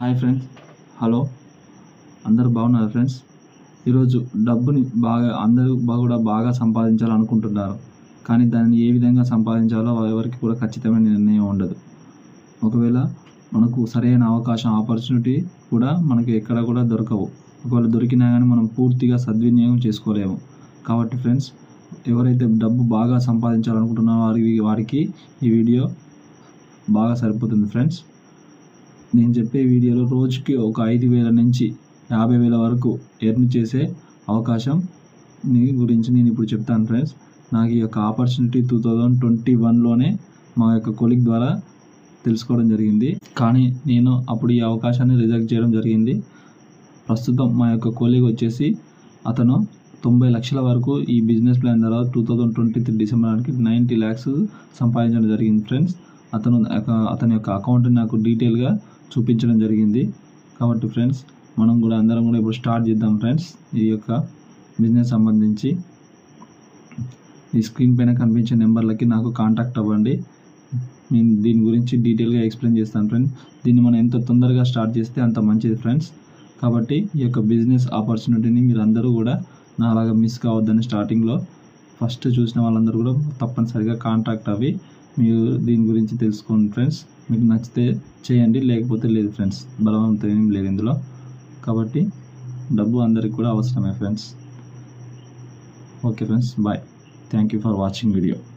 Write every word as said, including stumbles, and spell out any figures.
Hi friends, hello అందరూ బాగున్నారు friends. ఈరోజు డబ్బుని బాగా అందరూ కూడా బాగా సంపాదించాలనుకుంటున్నారు. కానీ దాన్ని ఏ విధంగా సంపాదించాలో ఎవరికి కూడా ఖచ్చితమైన నిర్ణయం ఉండదు. ఒకవేళ మనకు సరైన అవకాశం ఆపర్చునిటీ కూడా మనకి ఎక్కడ కూడా దొరకవు. ఒకవేళ దొరికినా కానీ మనం పూర్తిగా సద్వినియోగం చేసుకోలేము. కాబట్టి ఫ్రెండ్స్, ఎవరైతే డబ్బు బాగా సంపాదించాలనుకుంటున్నారో వారికి వారికి ఈ వీడియో బాగా సరిపోతుంది ఫ్రెండ్స్. నేను చెప్పే వీడియోలో రోజుకి ఒక ఐదు వేల నుంచి యాభై వేల వరకు ఎర్న్ చేసే అవకాశం నీ గురించి నేను ఇప్పుడు చెప్తాను ఫ్రెండ్స్. నాకు ఈ యొక్క ఆపర్చునిటీ టూ థౌజండ్ ట్వంటీ వన్లోనే మా యొక్క కొలీగ్ ద్వారా తెలుసుకోవడం జరిగింది. కానీ నేను అప్పుడు ఈ అవకాశాన్ని రిజెక్ట్ చేయడం జరిగింది. ప్రస్తుతం మా యొక్క కొలీగ్ వచ్చేసి అతను తొంభై లక్షల వరకు ఈ బిజినెస్ ప్లాన్ ద్వారా two thousand twenty three December నాటికి నైంటీ ల్యాక్స్ సంపాదించడం జరిగింది ఫ్రెండ్స్. అతను అతని యొక్క అకౌంట్ని నాకు డీటెయిల్గా చూపించడం జరిగింది. కాబట్టి ఫ్రెండ్స్, మనం కూడా అందరం కూడా ఇప్పుడు స్టార్ట్ చేద్దాం ఫ్రెండ్స్. ఈ యొక్క బిజినెస్ సంబంధించి ఈ స్క్రీన్ పైన కనిపించే నెంబర్లకి నాకు కాంటాక్ట్ అవ్వండి. నేను దీని గురించి డీటెయిల్గా ఎక్స్ప్లెయిన్ చేస్తాను ఫ్రెండ్స్. దీన్ని మనం ఎంత తొందరగా స్టార్ట్ చేస్తే అంత మంచిది ఫ్రెండ్స్. కాబట్టి ఈ యొక్క బిజినెస్ ఆపర్చునిటీని మీరు అందరూ కూడా నా అలాగా మిస్ కావద్దని స్టార్టింగ్లో ఫస్ట్ చూసిన వాళ్ళందరూ కూడా తప్పనిసరిగా కాంటాక్ట్ అవ్వి మీరు దీని గురించి తెలుసుకోండి ఫ్రెండ్స్. మీకు నచ్చితే చేయండి, లేకపోతే లేదు ఫ్రెండ్స్. బలవంతం ఏం లేదు ఇందులో. కాబట్టి డబ్బు అందరికి కూడా అవసరమే friends. Okay friends, bye. Thank you for watching video.